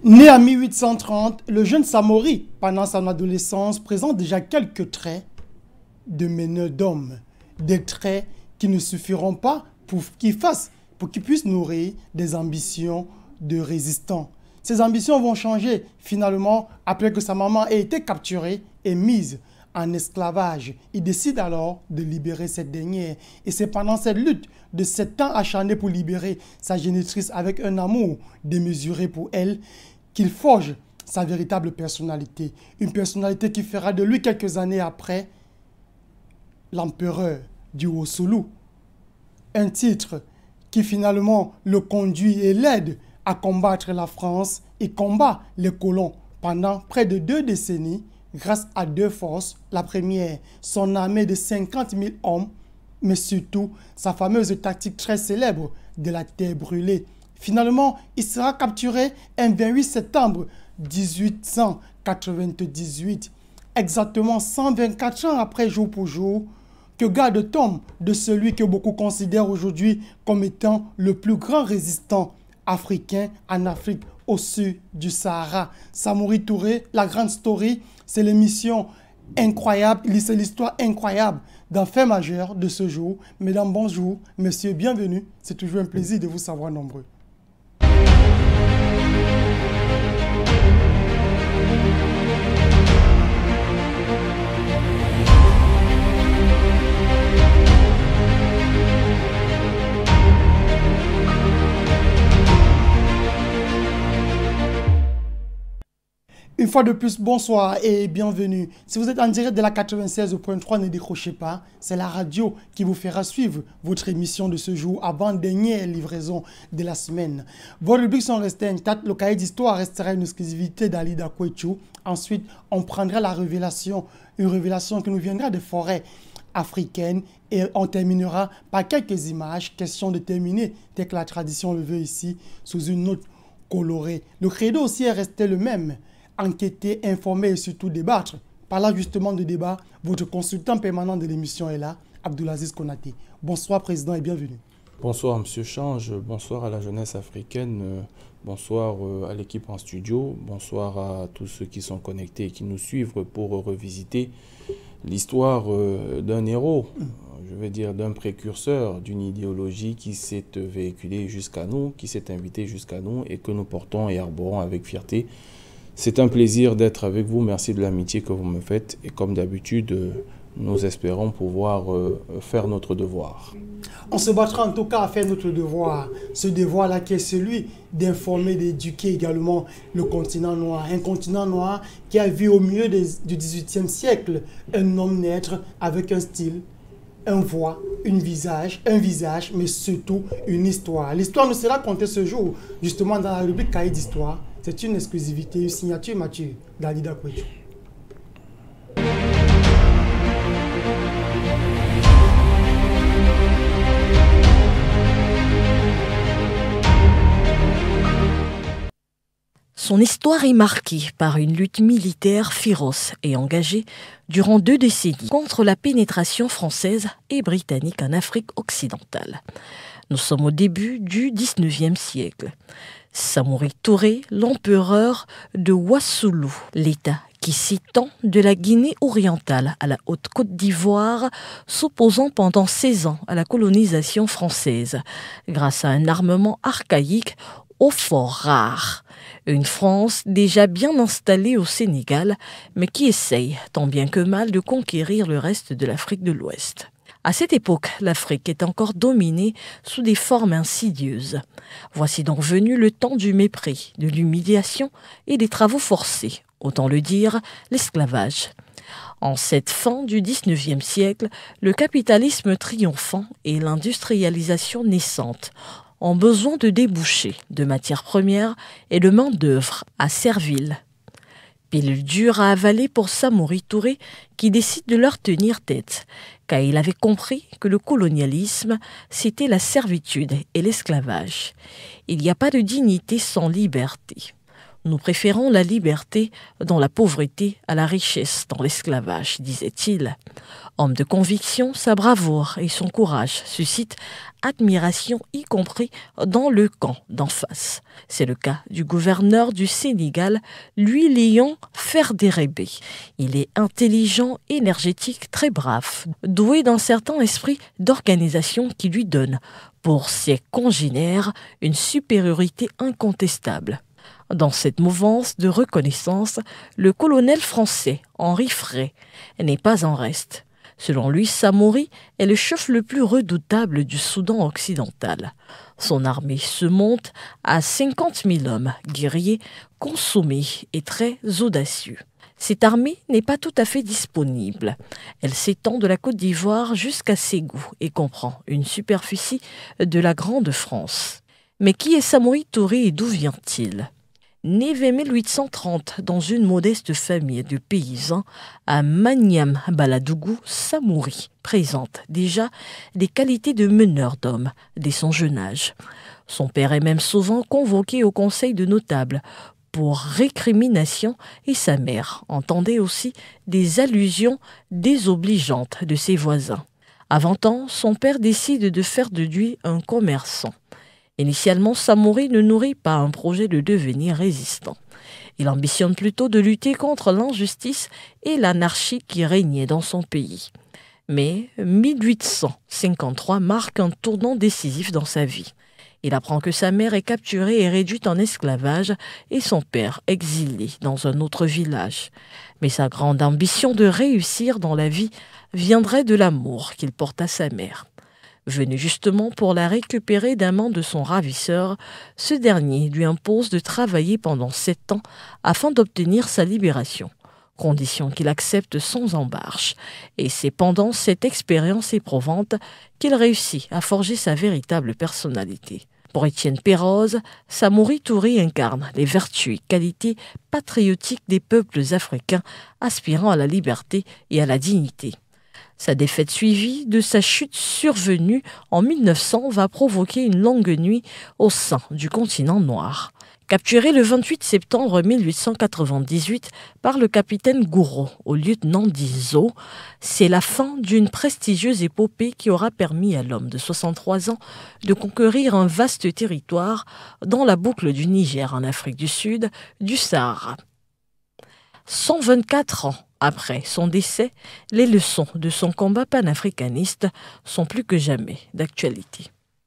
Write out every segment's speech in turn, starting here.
Né en 1830, le jeune Samori, pendant son adolescence, présente déjà quelques traits de meneur d'hommes. Des traits qui ne suffiront pas pour qu'il puisse nourrir des ambitions de résistant. Ces ambitions vont changer finalement après que sa maman ait été capturée et mise en esclavage. Il décide alors de libérer cette dernière. Et c'est pendant cette lutte de 7 ans acharné pour libérer sa génitrice avec un amour démesuré pour elle qu'il forge sa véritable personnalité. Une personnalité qui fera de lui quelques années après l'empereur du Haut-Soulou. Un titre qui finalement le conduit et l'aide à combattre la France et combat les colons pendant près de 2 décennies grâce à 2 forces. La première, son armée de 50 000 hommes, mais surtout sa fameuse tactique très célèbre de la terre brûlée. Finalement, il sera capturé un 28 septembre 1898, exactement 124 ans après jour pour jour, que garde-t-on de celui que beaucoup considèrent aujourd'hui comme étant le plus grand résistant africain en Afrique au sud du Sahara. Samori Touré, la grande story, c'est l'émission incroyable, c'est l'histoire incroyable d'un fait majeur de ce jour. Mesdames, bonjour, messieurs, bienvenue. C'est toujours un plaisir de vous savoir nombreux. Une fois de plus, bonsoir et bienvenue. Si vous êtes en direct de la 96.3, ne décrochez pas. C'est la radio qui vous fera suivre votre émission de ce jour, avant-dernière livraison de la semaine. Vos rubriques sont restées intactes. Le cahier d'histoire restera une exclusivité d'Alida Kouetchou. Ensuite, on prendra la révélation, une révélation qui nous viendra des forêts africaines. Et on terminera par quelques images. Question de terminer, tel que la tradition le veut ici, sous une note colorée. Le credo aussi est resté le même. Enquêter, informer et surtout débattre. Par là justement de débat, votre consultant permanent de l'émission est là, Abdoulaziz Konaté. Bonsoir Président et bienvenue. Bonsoir Monsieur Change, bonsoir à la jeunesse africaine, bonsoir à l'équipe en studio, bonsoir à tous ceux qui sont connectés et qui nous suivent pour revisiter l'histoire d'un héros, je veux dire d'un précurseur, d'une idéologie qui s'est véhiculée jusqu'à nous, qui s'est invitée jusqu'à nous et que nous portons et arborons avec fierté. C'est un plaisir d'être avec vous. Merci de l'amitié que vous me faites. Et comme d'habitude, nous espérons pouvoir faire notre devoir. On se battra en tout cas à faire notre devoir. Ce devoir-là qui est celui d'informer, d'éduquer également le continent noir. Un continent noir qui a vu au milieu du XVIIIe siècle un homme naître avec un style, une voix, un visage, mais surtout une histoire. L'histoire nous sera contée ce jour, justement dans la rubrique Cahier d'histoire. C'est une exclusivité, une signature mature d'Alida Kouetchou. Son histoire est marquée par une lutte militaire féroce et engagée durant 2 décennies contre la pénétration française et britannique en Afrique occidentale. Nous sommes au début du XIXe siècle. Samori Touré, l'empereur de Wassoulou, l'État qui s'étend de la Guinée orientale à la Haute-Côte d'Ivoire, s'opposant pendant 16 ans à la colonisation française, grâce à un armement archaïque au fort rare. Une France déjà bien installée au Sénégal, mais qui essaye, tant bien que mal, de conquérir le reste de l'Afrique de l'Ouest. À cette époque, l'Afrique est encore dominée sous des formes insidieuses. Voici donc venu le temps du mépris, de l'humiliation et des travaux forcés, autant le dire, l'esclavage. En cette fin du XIXe siècle, le capitalisme triomphant et l'industrialisation naissante ont besoin de débouchés, de matières premières et de main-d'œuvre asservile. Pilule dure à avaler pour Samori Touré qui décide de leur tenir tête, car il avait compris que le colonialisme, c'était la servitude et l'esclavage. Il n'y a pas de dignité sans liberté. Nous préférons la liberté dans la pauvreté à la richesse dans l'esclavage, disait-il. Homme de conviction, sa bravoure et son courage suscitent admiration, y compris dans le camp d'en face. C'est le cas du gouverneur du Sénégal, Louis Léon Ferderébé. Il est intelligent, énergétique, très brave, doué d'un certain esprit d'organisation qui lui donne, pour ses congénères, une supériorité incontestable. Dans cette mouvance de reconnaissance, le colonel français Henri Frey n'est pas en reste. Selon lui, Samori est le chef le plus redoutable du Soudan occidental. Son armée se monte à 50 000 hommes, guerriers, consommés et très audacieux. Cette armée n'est pas tout à fait disponible. Elle s'étend de la Côte d'Ivoire jusqu'à Ségou et comprend une superficie de la Grande France. Mais qui est Samori Touré et d'où vient-il ? Né vers 1830 dans une modeste famille de paysans à Maniam Baladougou, Samori présente déjà des qualités de meneur d'hommes dès son jeune âge. Son père est même souvent convoqué au conseil de notables pour récrimination et sa mère entendait aussi des allusions désobligeantes de ses voisins. À 20 ans, son père décide de faire de lui un commerçant. Initialement, Samori ne nourrit pas un projet de devenir résistant. Il ambitionne plutôt de lutter contre l'injustice et l'anarchie qui régnaient dans son pays. Mais 1853 marque un tournant décisif dans sa vie. Il apprend que sa mère est capturée et réduite en esclavage et son père exilé dans un autre village. Mais sa grande ambition de réussir dans la vie viendrait de l'amour qu'il porte à sa mère. Venu justement pour la récupérer d'un main de son ravisseur, ce dernier lui impose de travailler pendant 7 ans afin d'obtenir sa libération, condition qu'il accepte sans embarche. Et c'est pendant cette expérience éprouvante qu'il réussit à forger sa véritable personnalité. Pour Étienne Péroze, Samori Touré incarne les vertus et qualités patriotiques des peuples africains aspirant à la liberté et à la dignité. Sa défaite suivie de sa chute survenue en 1900 va provoquer une longue nuit au sein du continent noir. Capturé le 28 septembre 1898 par le capitaine Gouraud au lieutenant Dizo, c'est la fin d'une prestigieuse épopée qui aura permis à l'homme de 63 ans de conquérir un vaste territoire dans la boucle du Niger en Afrique du Sud, du Sahara. 124 ans après son décès, les leçons de son combat panafricaniste sont plus que jamais d'actualité.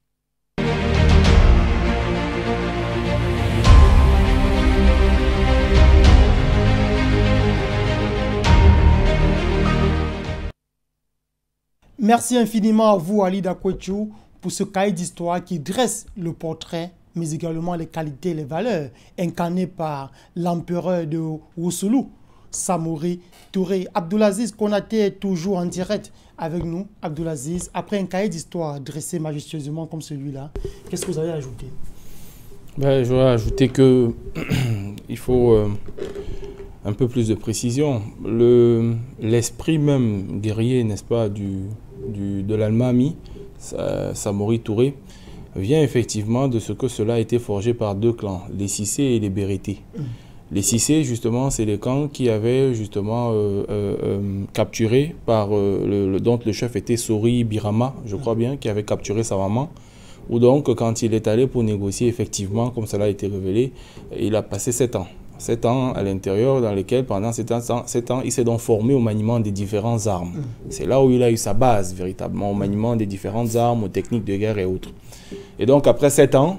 Merci infiniment à vous, Ali Dakwetchou, pour ce cahier d'histoire qui dresse le portrait, mais également les qualités et les valeurs incarnées par l'empereur de Wousoulou, Samori Touré. Abdoulaziz Konaté est toujours en direct avec nous. Abdoulaziz, après un cahier d'histoire dressé majestueusement comme celui-là, qu'est-ce que vous avez ajouté? Je voudrais ajouter que il faut un peu plus de précision. L'esprit même guerrier, n'est-ce pas, de l'Almami, Samori Touré, vient effectivement de ce que cela a été forgé par 2 clans, les Cissé et les Bérétés. Les Cissé, justement, c'est les clans qui avaient justement capturé par dont le chef était Sori Birama, je crois bien, qui avait capturé sa maman. Ou donc, quand il est allé pour négocier, effectivement, comme cela a été révélé, il a passé 7 ans. 7 ans à l'intérieur, dans lesquels, pendant 7 ans, il s'est donc formé au maniement des différentes armes. C'est là où il a eu sa base, véritablement, au maniement des différentes armes, aux techniques de guerre et autres. Et donc, après 7 ans,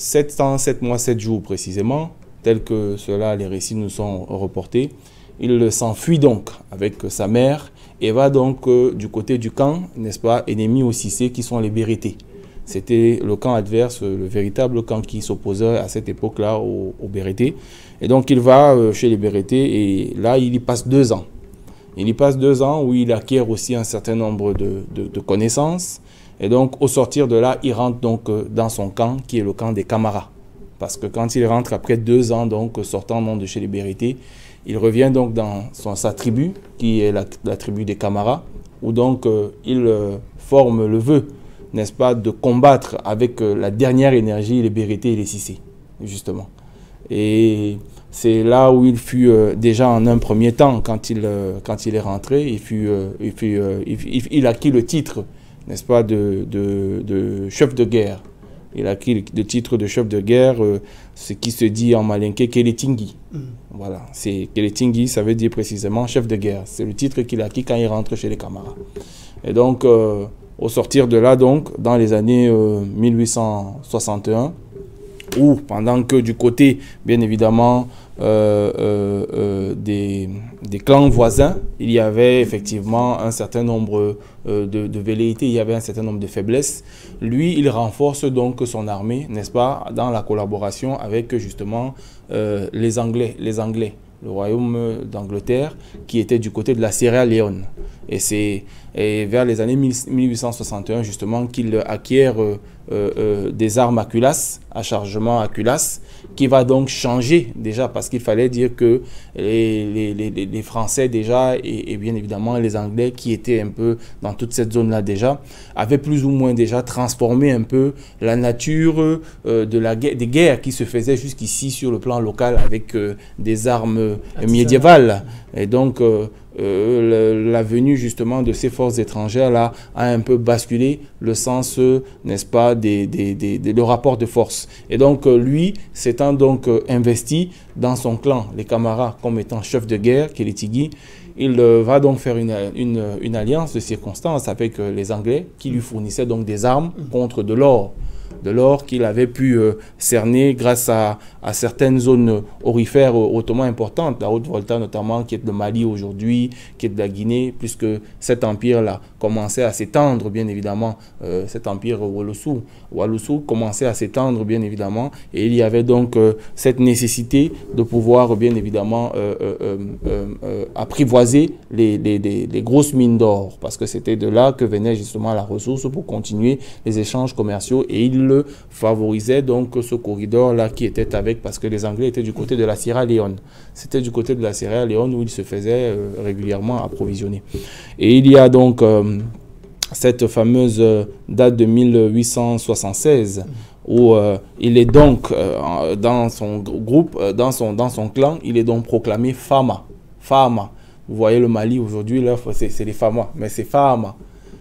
7 mois, 7 jours précisément, tels que cela, les récits nous sont reportés, il s'enfuit donc avec sa mère et va donc du côté du camp, n'est-ce pas, ennemi au Cissé, qui sont les Bérétés. C'était le camp adverse, le véritable camp qui s'opposait à cette époque-là aux Bérétés. Et donc il va chez les Bérétés et là il y passe 2 ans. Il y passe 2 ans où il acquiert aussi un certain nombre de connaissances. Et donc au sortir de là, il rentre donc dans son camp qui est le camp des Camara. Parce que quand il rentre après 2 ans, donc sortant de chez les Bérétés, il revient donc dans sa tribu, qui est la tribu des Camara, où donc il forme le vœu, n'est-ce pas, de combattre avec la dernière énergie les Bérétés et les Cissé, justement. Et c'est là où il fut déjà en un premier temps, quand il est rentré, il acquit le titre, n'est-ce pas, de chef de guerre. Il a acquis le titre de chef de guerre, ce qui se dit en malinké Keletingui. Voilà, Keletingui, ça veut dire précisément chef de guerre. C'est le titre qu'il a acquis quand il rentre chez les camarades. Et donc, au sortir de là, donc, dans les années 1861, ou pendant que du côté, bien évidemment, des clans voisins, il y avait effectivement un certain nombre de velléités, il y avait un certain nombre de faiblesses. Lui, il renforce donc son armée, n'est-ce pas, dans la collaboration avec justement les Anglais, le royaume d'Angleterre, qui était du côté de la Sierra Leone. Et c'est vers les années 1861 justement qu'il acquiert des armes à culasse, à chargement à culasse, qui va donc changer déjà, parce qu'il fallait dire que les Français déjà, et bien évidemment les Anglais qui étaient un peu dans toute cette zone-là déjà, avaient plus ou moins déjà transformé un peu la nature des guerres qui se faisaient jusqu'ici sur le plan local avec des armes médiévales. Et donc, la venue justement de ces forces étrangères là a un peu basculé le sens, n'est-ce pas, le rapport de force. Et donc lui s'étant donc investi dans son clan, les camarades, comme étant chef de guerre, Keletingui, il va donc faire une alliance de circonstances avec les Anglais qui lui fournissaient donc des armes contre de l'or qu'il avait pu cerner grâce à certaines zones aurifères hautement importantes, la Haute-Volta notamment, qui est de Mali aujourd'hui, qui est de la Guinée, puisque cet empire-là commençait à s'étendre, bien évidemment, cet empire Waloussou commençait à s'étendre, bien évidemment, et il y avait donc cette nécessité de pouvoir, bien évidemment, apprivoiser les grosses mines d'or, parce que c'était de là que venait justement la ressource pour continuer les échanges commerciaux, et il favorisait donc ce corridor-là qui était avec, parce que les Anglais étaient du côté de la Sierra Leone. C'était du côté de la Sierra Leone où ils se faisaient régulièrement approvisionner. Et il y a donc cette fameuse date de 1876 où il est donc dans son groupe, dans son clan, il est donc proclamé Fama. Fama. Vous voyez le Mali aujourd'hui, là, c'est les Fama, mais c'est Fama.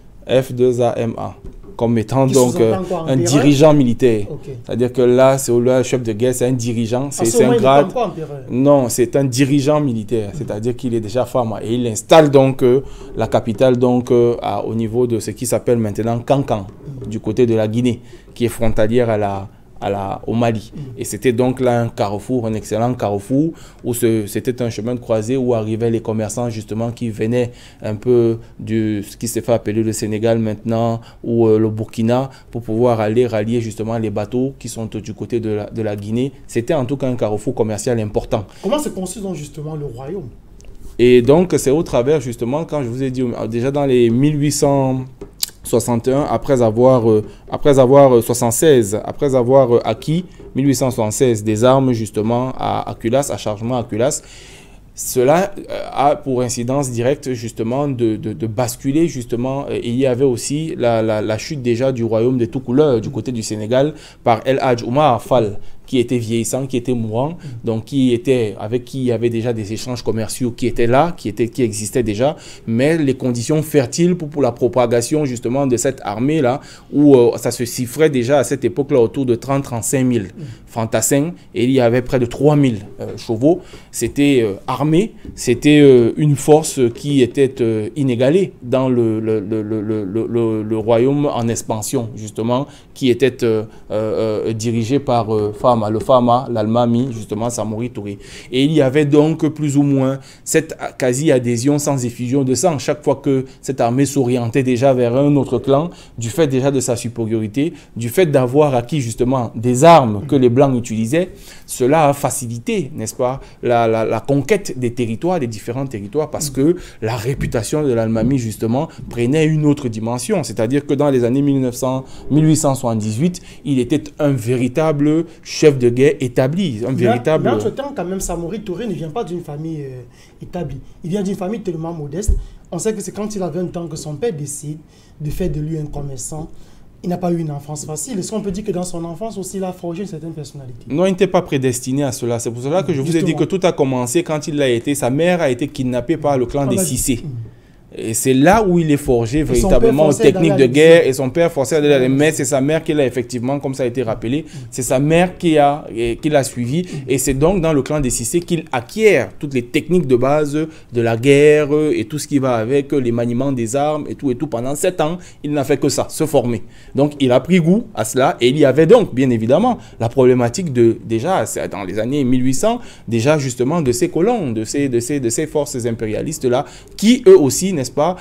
F2AMA. Comme étant donc un dirigeant militaire. Okay. C'est-à-dire que là, c'est le chef de guerre, c'est un dirigeant, c'est un grade. Non, c'est un dirigeant militaire, c'est-à-dire qu'il est déjà femme. Et il installe donc la capitale donc, au niveau de ce qui s'appelle maintenant Kankan, du côté de la Guinée, qui est frontalière au Mali. Et c'était donc là un carrefour, un excellent carrefour, où c'était un chemin de croisée où arrivaient les commerçants justement qui venaient un peu de ce qui s'est fait appeler le Sénégal maintenant, ou le Burkina, pour pouvoir aller rallier justement les bateaux qui sont du côté de la Guinée. C'était en tout cas un carrefour commercial important. Comment se construit donc justement le royaume? Et donc c'est au travers justement, quand je vous ai dit, déjà dans les 1861, après avoir 76, après avoir acquis 1876 des armes justement à culasse, à chargement à culasse, cela a pour incidence directe justement de basculer justement, et il y avait aussi la chute déjà du royaume des Toucouleurs du côté du Sénégal par El Hadj Oumar Fall, qui était vieillissant, qui était mourant, donc avec qui il y avait déjà des échanges commerciaux qui étaient là, qui existaient déjà, mais les conditions fertiles pour la propagation justement de cette armée-là, où ça se chiffrait déjà à cette époque-là autour de 30-35 000 fantassins, et il y avait près de 3 000 chevaux. C'était armé, c'était une force qui était inégalée dans le royaume en expansion, justement, qui était dirigé par le Fama, l'Almami, justement, Samori Touré. Et il y avait donc plus ou moins cette quasi-adhésion sans effusion de sang. Chaque fois que cette armée s'orientait déjà vers un autre clan, du fait déjà de sa supériorité, du fait d'avoir acquis justement des armes que les Blancs utilisaient, cela a facilité, n'est-ce pas, la conquête des territoires, des différents territoires, parce que la réputation de l'Almami, justement, prenait une autre dimension. C'est-à-dire que dans les années 1878, il était un véritable chef de guerre établi, un véritable... Mais entre-temps, quand même, Samori Touré ne vient pas d'une famille établie. Il vient d'une famille tellement modeste. On sait que c'est quand il avait un temps que son père décide de faire de lui un commerçant il n'a pas eu une enfance facile. Est-ce qu'on peut dire que dans son enfance aussi, il a forgé une certaine personnalité? Non, il n'était pas prédestiné à cela. C'est pour cela que je vous ai dit que tout a commencé quand sa mère a été kidnappée par le clan des Cissé. Et c'est là où il est forgé véritablement aux techniques de guerre, et son père forcé à aller, mais c'est sa mère qui l'a effectivement, comme ça a été rappelé, c'est sa mère qui l'a suivi, et c'est donc dans le clan des Cissé qu'il acquiert toutes les techniques de base de la guerre et tout ce qui va avec les maniements des armes et tout. Pendant 7 ans, il n'a fait que ça, se former. Donc il a pris goût à cela, et il y avait donc bien évidemment la problématique déjà dans les années 1800, déjà justement de ces colons, de ces forces impérialistes là, qui eux aussi, n'est-ce pas,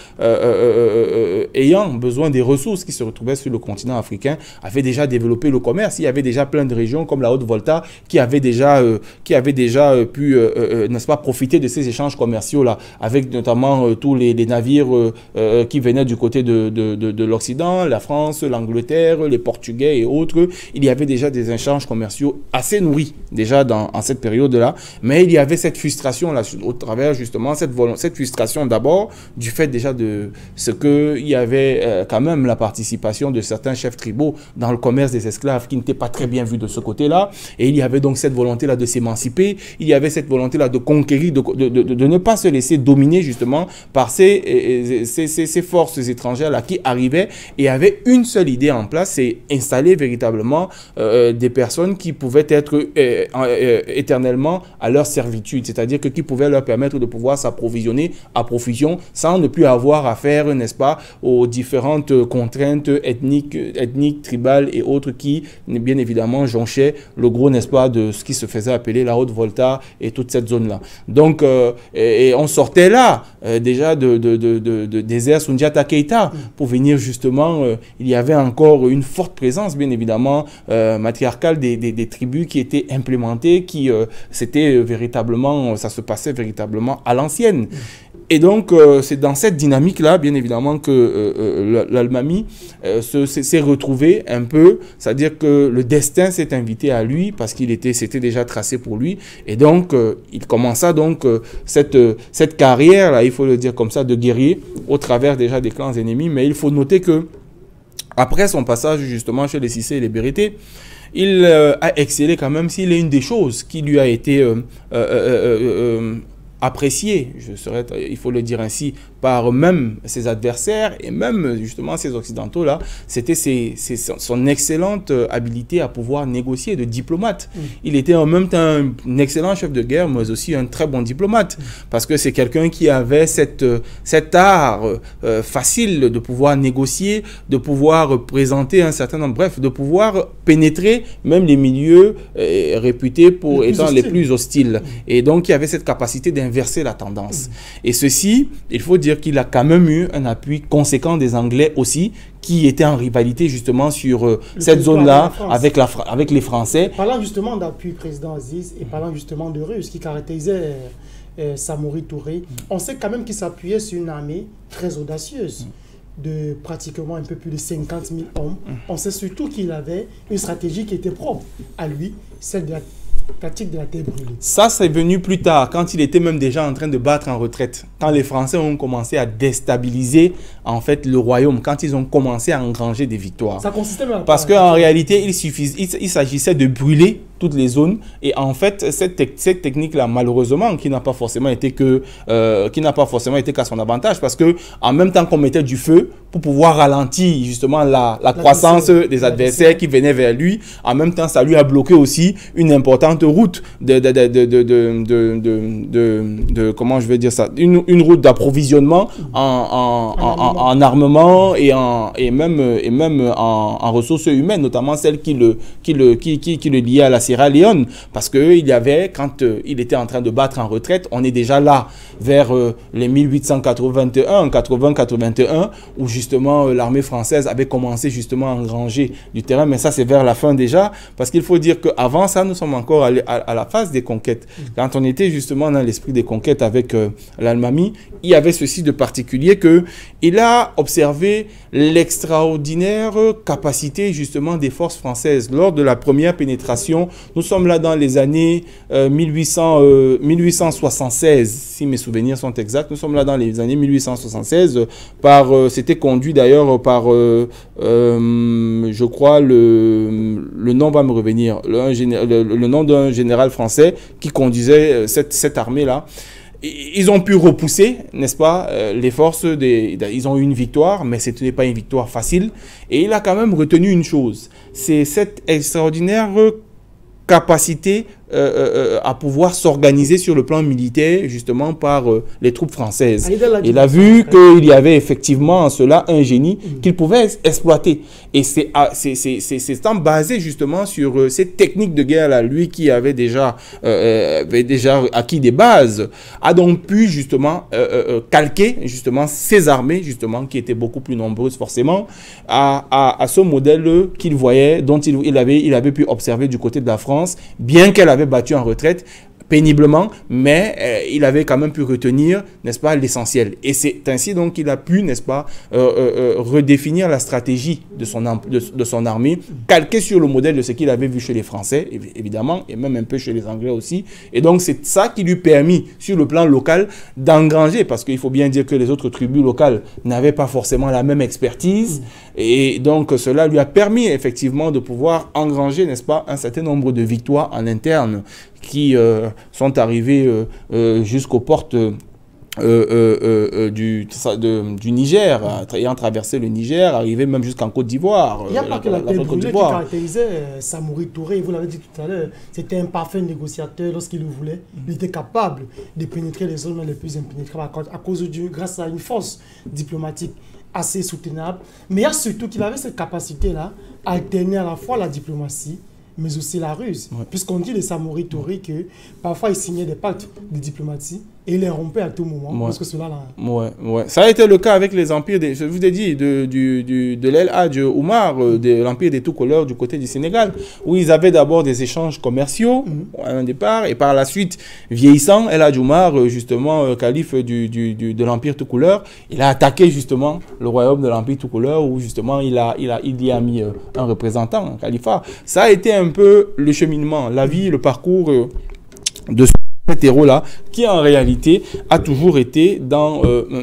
ayant besoin des ressources qui se retrouvaient sur le continent africain, avaient déjà développé le commerce. Il y avait déjà plein de régions comme la Haute-Volta qui avaient déjà pu, n'est-ce pas, profiter de ces échanges commerciaux-là, avec notamment tous les navires qui venaient du côté de l'Occident, la France, l'Angleterre, les Portugais et autres. Il y avait déjà des échanges commerciaux assez nourris déjà en cette période-là, mais il y avait cette frustration-là, au travers justement cette frustration d'abord du fait déjà de ce qu'il y avait quand même la participation de certains chefs tribaux dans le commerce des esclaves qui n'était pas très bien vu de ce côté-là. Et il y avait donc cette volonté-là de s'émanciper. Il y avait cette volonté-là de conquérir, de ne pas se laisser dominer justement par ces forces étrangères-là qui arrivaient et avaient une seule idée en place, c'est installer véritablement des personnes qui pouvaient être éternellement à leur servitude, c'est-à-dire qui pouvaient leur permettre de pouvoir s'approvisionner à profusion sans ne plus avoir affaire, n'est-ce pas, aux différentes contraintes ethniques, tribales et autres qui, bien évidemment, jonchaient le gros, n'est-ce pas, de ce qui se faisait appeler la Haute-Volta et toute cette zone-là. Donc, et on sortait là, déjà des airs Soundiata Keïta pour venir justement, il y avait encore une forte présence, bien évidemment, matriarcale des tribus qui étaient implémentées, qui c'était véritablement, ça se passait véritablement à l'ancienne. Et donc, c'est dans cette dynamique-là, bien évidemment, que l'Almami s'est retrouvé un peu, c'est-à-dire que le destin s'est invité à lui parce c'était déjà tracé pour lui. Et donc, il commença donc cette carrière-là, il faut le dire comme ça, de guerrier au travers déjà des clans ennemis. Mais il faut noter que après son passage justement chez les Cissé et les Bérétés, il a excellé quand même, s'il est une des choses qui lui a été apprécié, il faut le dire ainsi, par même ses adversaires et même justement ces occidentaux-là, c'était son excellente habilité à pouvoir négocier, de diplomate. Il était en même temps un excellent chef de guerre, mais aussi un très bon diplomate, parce que c'est quelqu'un qui avait cet art facile de pouvoir négocier, de pouvoir présenter un certain nombre, bref, de pouvoir pénétrer même les milieux réputés pour étant les plus hostiles. Et donc, il y avait cette capacité d'inverser la tendance. Et ceci, il faut dire qu'il a quand même eu un appui conséquent des Anglais aussi, qui étaient en rivalité justement sur cette zone-là avec les Français. Parlant justement d'appui président Aziz et parlant justement de Russes qui caractérisait Samori Touré, on sait quand même qu'il s'appuyait sur une armée très audacieuse de pratiquement un peu plus de 50 000 hommes. On sait surtout qu'il avait une stratégie qui était propre à lui, celle de la pratique de la terre brûlée. Ça, c'est venu plus tard, quand il était même déjà en train de battre en retraite. Quand les Français ont commencé à déstabiliser, en fait, le royaume, quand ils ont commencé à engranger des victoires. Ça consistait même parce qu'en réalité, il s'agissait de brûler toutes les zones. Et en fait, cette technique-là, malheureusement, qui n'a pas forcément été qu'à son avantage, parce que en même temps qu'on mettait du feu pour pouvoir ralentir justement la croissance des adversaires qui venaient vers lui, en même temps, ça lui a bloqué aussi une importante route comment je vais dire ça, une route d'approvisionnement en armement et même en ressources humaines, notamment celle qui le liait à la Sierra Leone, parce qu'il y avait, quand il était en train de battre en retraite, on est déjà là vers les 1881, où justement l'armée française avait commencé justement à engranger du terrain, mais ça c'est vers la fin déjà, parce qu'il faut dire qu'avant ça, nous sommes encore à la phase des conquêtes. Quand on était justement dans l'esprit des conquêtes avec l'Almami, il y avait ceci de particulier que il a observé l'extraordinaire capacité justement des forces françaises lors de la première pénétration Nous sommes là dans les années 1876, si mes souvenirs sont exacts. Nous sommes là dans les années 1876. C'était conduit d'ailleurs par, je crois, le nom va me revenir, le nom d'un général français qui conduisait cette armée-là. Ils ont pu repousser, n'est-ce pas, les forces, ils ont eu une victoire, mais ce n'est pas une victoire facile. Et il a quand même retenu une chose, c'est cette extraordinaire capacité à pouvoir s'organiser sur le plan militaire, justement, par les troupes françaises. Il a vu qu'il y avait effectivement en cela un génie qu'il pouvait exploiter. Et c'est basé justement sur cette technique de guerre-là. Lui qui avait déjà acquis des bases, a donc pu justement calquer justement ses armées, justement, qui étaient beaucoup plus nombreuses forcément, à ce modèle qu'il voyait, dont il avait pu observer du côté de la France, bien qu'elle avait battu en retraite péniblement, mais il avait quand même pu retenir, n'est-ce pas, l'essentiel. Et c'est ainsi donc qu'il a pu, n'est-ce pas, redéfinir la stratégie de son armée, calquée sur le modèle de ce qu'il avait vu chez les Français, évidemment, et même un peu chez les Anglais aussi. Et donc c'est ça qui lui permit, sur le plan local, d'engranger, parce qu'il faut bien dire que les autres tribus locales n'avaient pas forcément la même expertise, et donc cela lui a permis effectivement de pouvoir engranger, n'est-ce pas, un certain nombre de victoires en interne qui sont arrivés jusqu'aux portes du Niger, ayant traversé le Niger, arrivé même jusqu'en Côte d'Ivoire. Il n'y a pas que la tête brûlée qui caractérisait Samori Touré, vous l'avez dit tout à l'heure, c'était un parfait négociateur lorsqu'il le voulait. Il était capable de pénétrer les zones les plus impénétrables grâce à une force diplomatique assez soutenable. Mais il y a surtout qu'il avait cette capacité-là à alterner à la fois la diplomatie mais aussi la ruse. Ouais. Puisqu'on dit de Samori Touré que parfois il signait des pactes de diplomatie et il les rompait à tout moment. Ouais. Parce que cela là. Ouais. Ça a été le cas avec les empires, je vous ai dit, de l'El Hadj Oumar, de l'empire des Toucouleurs du côté du Sénégal, où ils avaient d'abord des échanges commerciaux à un départ, et par la suite, vieillissant, El Hadj Oumar, justement, calife de l'empire Toucouleur, il a attaqué justement le royaume de l'empire Toucouleur, où justement il y a mis un représentant, un califat. Ça a été un peu le cheminement, la vie, le parcours de cet héros-là, qui en réalité a toujours été dans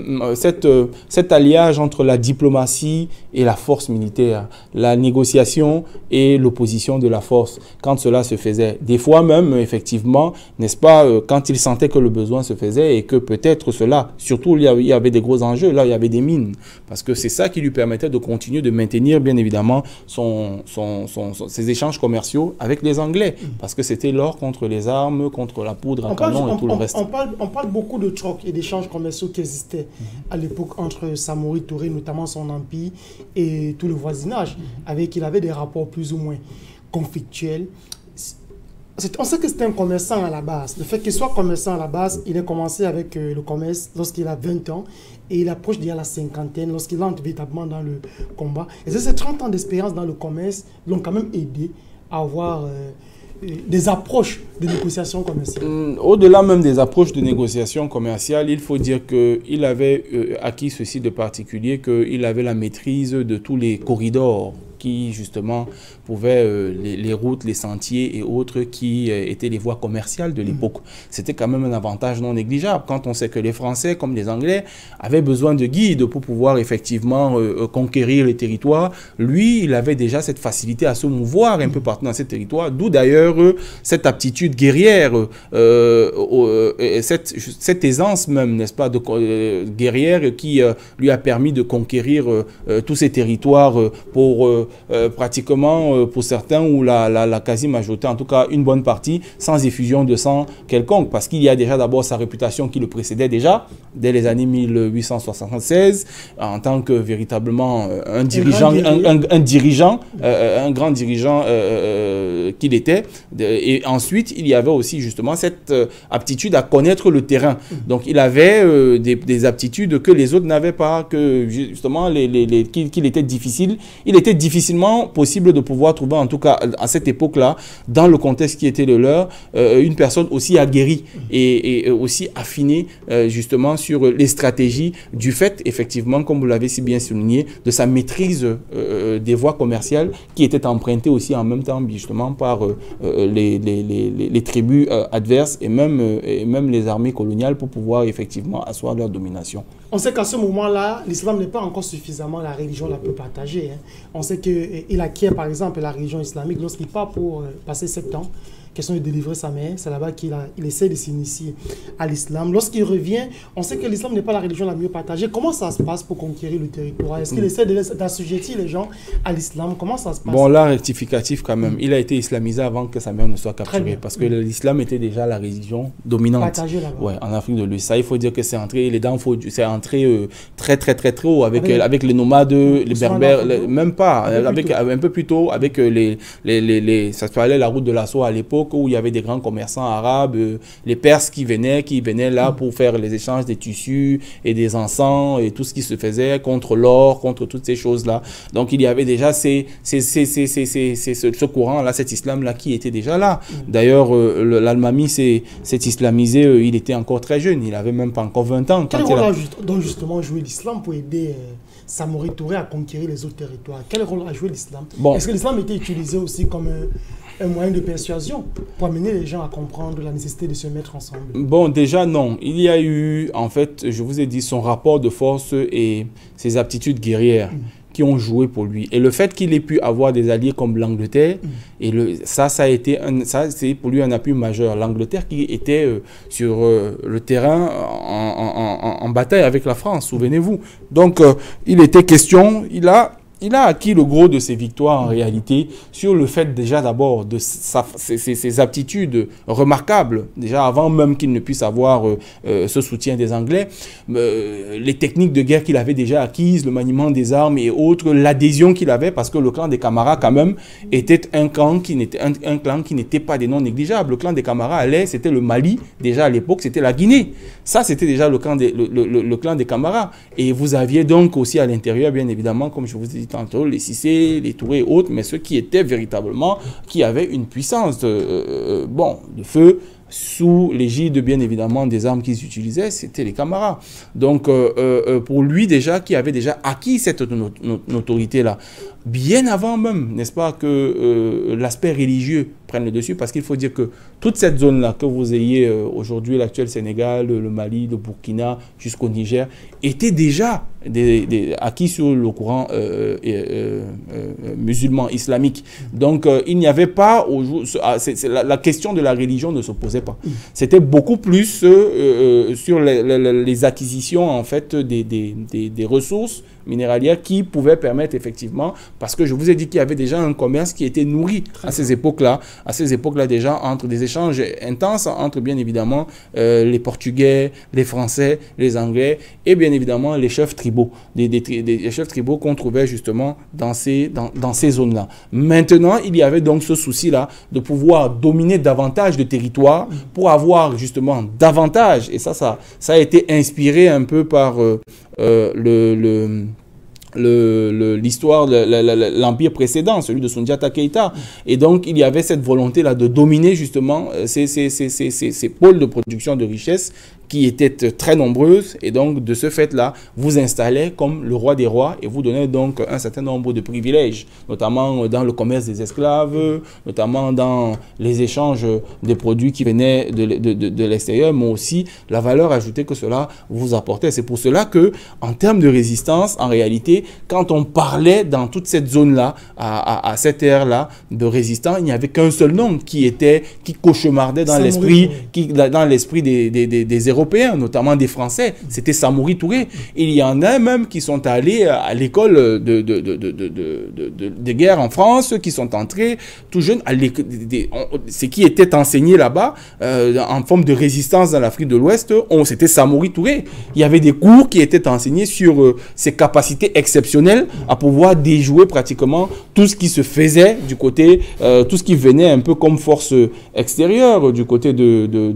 cet alliage entre la diplomatie et la force militaire, la négociation et l'opposition de la force, quand cela se faisait. Des fois même, effectivement, n'est-ce pas, quand il sentait que le besoin se faisait et que peut-être cela, surtout il y avait des gros enjeux, là il y avait des mines, parce que c'est ça qui lui permettait de continuer de maintenir bien évidemment ses échanges commerciaux avec les Anglais, parce que c'était l'or contre les armes, contre la poudre à canon et tout le reste. On parle beaucoup de trocs et d'échanges commerciaux qui existaient à l'époque entre Samori Touré, notamment son empire, et tout le voisinage, avec qui il avait des rapports plus ou moins conflictuels. On sait que c'était un commerçant à la base. Le fait qu'il soit commerçant à la base, il a commencé avec le commerce lorsqu'il a 20 ans et il approche déjà la cinquantaine lorsqu'il entre véritablement dans le combat. Et ces 30 ans d'expérience dans le commerce l'ont quand même aidé à avoir des approches de négociation commerciale. Au-delà même des approches de négociation commerciale, il faut dire qu'il avait acquis ceci de particulier, qu'il avait la maîtrise de tous les corridors qui justement pouvaient, les routes, les sentiers et autres qui étaient les voies commerciales de l'époque. C'était quand même un avantage non négligeable quand on sait que les Français comme les Anglais avaient besoin de guides pour pouvoir effectivement conquérir les territoires. Lui, il avait déjà cette facilité à se mouvoir un peu partout dans ces territoires, d'où d'ailleurs cette aptitude guerrière, cette aisance même, n'est-ce pas, guerrière qui lui a permis de conquérir tous ces territoires pour pratiquement, pour certains, ou la quasi-majorité, en tout cas une bonne partie, sans effusion de sang quelconque, parce qu'il y a déjà d'abord sa réputation qui le précédait déjà, dès les années 1876, en tant que véritablement un grand dirigeant qu'il était. Et ensuite, il y avait aussi justement cette aptitude à connaître le terrain. Donc, il avait des aptitudes que les autres n'avaient pas, que justement, qu'il était difficile. Il était difficilement possible de pouvoir trouver, en tout cas à cette époque-là, dans le contexte qui était le leur, une personne aussi aguerrie et aussi affinée justement sur les stratégies, du fait, effectivement, comme vous l'avez si bien souligné, de sa maîtrise des voies commerciales qui étaient empruntées aussi en même temps justement par les tribus adverses et même les armées coloniales pour pouvoir effectivement asseoir leur domination. On sait qu'à ce moment-là, l'islam n'est pas encore suffisamment la religion la plus partagée. Hein. On sait qu'il acquiert par exemple la religion islamique lorsqu'il part pour passer 7 ans. Question de délivrer sa mère, c'est là-bas qu'il essaie de s'initier à l'islam. Lorsqu'il revient, on sait que l'islam n'est pas la religion la mieux partagée. Comment ça se passe pour conquérir le territoire? Est-ce qu'il essaie d'assujettir les gens à l'islam? Comment ça se passe? Bon, là, rectificatif quand même. Il a été islamisé avant que sa mère ne soit capturée. Parce que l'islam était déjà la religion dominante. Partagée là-bas. Ouais, en Afrique de l'Ouest. Ça, il faut dire que c'est entré, c'est entré très haut avec les nomades, les berbères, même pas, un peu plus tôt, avec ça s'appelait la route de la soie à l'époque, où il y avait des grands commerçants arabes, les Perses qui venaient là pour faire les échanges des tissus et des encens et tout ce qui se faisait contre l'or, contre toutes ces choses-là. Donc il y avait déjà ce courant-là, cet islam-là qui était déjà là. D'ailleurs, l'Almami s'est islamisé, il était encore très jeune, il n'avait même pas encore 20 ans. Quel rôle a donc justement joué l'islam pour aider Samori Touré à conquérir les autres territoires? Quel rôle a joué l'islam? Est-ce que l'islam était utilisé aussi comme un moyen de persuasion pour amener les gens à comprendre la nécessité de se mettre ensemble? Bon, déjà non. Il y a eu, en fait, je vous ai dit, son rapport de force et ses aptitudes guerrières qui ont joué pour lui. Et le fait qu'il ait pu avoir des alliés comme l'Angleterre, ça a été c'est pour lui un appui majeur. L'Angleterre qui était sur le terrain en bataille avec la France, souvenez-vous. Donc, il était question, il a acquis le gros de ses victoires en réalité sur le fait déjà d'abord de ses aptitudes remarquables, déjà avant même qu'il ne puisse avoir ce soutien des Anglais, les techniques de guerre qu'il avait déjà acquises, le maniement des armes et autres, l'adhésion qu'il avait, parce que le clan des Camara quand même était un clan qui n'était pas des non négligeables. Le clan des Camara c'était le Mali, déjà à l'époque c'était la Guinée. Ça c'était déjà le clan des Camara. Et vous aviez donc aussi à l'intérieur bien évidemment, comme je vous ai dit tantôt, les Cissé, les Touré et autres, mais ceux qui étaient véritablement, qui avaient une puissance de feu, sous l'égide bien évidemment des armes qu'ils utilisaient, c'était les Camara. Donc pour lui déjà, qui avait déjà acquis cette notoriété-là, bien avant même, n'est-ce pas, que l'aspect religieux prenne le dessus, parce qu'il faut dire que toute cette zone-là, que vous ayez aujourd'hui, l'actuel Sénégal, le Mali, le Burkina, jusqu'au Niger, était déjà acquis sur le courant musulman, islamique. Donc il n'y avait pas, la question de la religion ne se posait pas. C'était beaucoup plus sur les acquisitions en fait des ressources minéralières qui pouvaient permettre effectivement, parce que je vous ai dit qu'il y avait déjà un commerce qui était nourri à ces époques-là déjà, entre des échanges intenses entre bien évidemment les Portugais, les Français, les Anglais et bien évidemment les chefs tribaux, des chefs tribaux qu'on trouvait justement dans ces zones-là. Maintenant, il y avait donc ce souci-là de pouvoir dominer davantage de territoires pour avoir justement davantage, et ça a été inspiré un peu par l'histoire de l'empire précédent, celui de Soundiata Keïta. Et donc, il y avait cette volonté-là de dominer justement ces pôles de production de richesse qui étaient très nombreuses, et donc de ce fait-là, vous installez comme le roi des rois et vous donnez donc un certain nombre de privilèges, notamment dans le commerce des esclaves, notamment dans les échanges des produits qui venaient de l'extérieur, mais aussi la valeur ajoutée que cela vous apportait. C'est pour cela que, en termes de résistance, en réalité, quand on parlait dans toute cette zone-là, à cette ère-là de résistants, il n'y avait qu'un seul nom qui cauchemardait dans l'esprit des Européens, notamment des Français, c'était Samori Touré. Il y en a même qui sont allés à l'école de guerre en France, qui sont entrés tout jeunes. Ce qui était enseigné là-bas, en forme de résistance dans l'Afrique de l'Ouest, c'était Samori Touré. Il y avait des cours qui étaient enseignés sur ses capacités exceptionnelles à pouvoir déjouer pratiquement tout ce qui se faisait du côté, tout ce qui venait un peu comme force extérieure du côté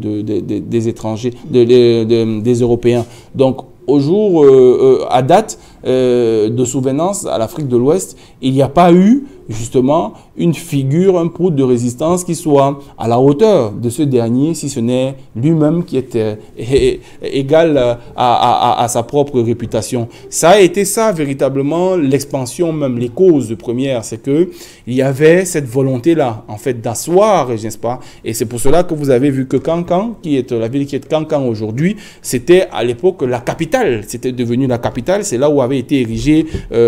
des étrangers, des Européens. Donc, au jour, à date, de souvenance à l'Afrique de l'Ouest, il n'y a pas eu justement une figure, un prout de résistance qui soit à la hauteur de ce dernier, si ce n'est lui-même qui était égal à sa propre réputation. Ça a été ça véritablement l'expansion, même les causes premières, c'est que il y avait cette volonté-là, en fait, d'asseoir, n'est-ce pas? Et c'est pour cela que vous avez vu que Kankan, qui est la ville qui est Kankan aujourd'hui, c'était à l'époque la capitale, c'était devenu la capitale, c'est là où avait été érigé